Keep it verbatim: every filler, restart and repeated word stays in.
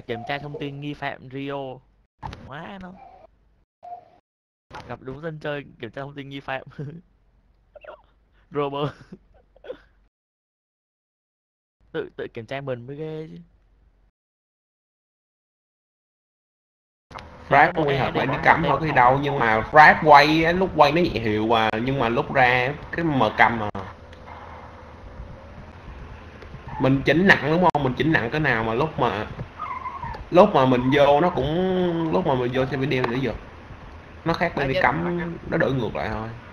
kiểm tra thông tin nghi phạm Rio. Quá nó. Gặp đúng dân chơi kiểm tra thông tin nghi phạm. Robert. Tự tự kiểm tra mình mới ghê chứ. Thì Frag nó nó có quy cái hợp lại để đi bảo mật cắm đấy. thôi cái đâu, nhưng mà Frag quay á, lúc quay nó nhẹ hiệu à, nhưng mà lúc ra cái mờ cam mà mình chỉnh nặng đúng không, mình chỉnh nặng cái nào mà lúc mà lúc mà mình vô nó cũng lúc mà mình vô xem video để giật nó khác bên đi cắm, nó đổi ngược lại thôi.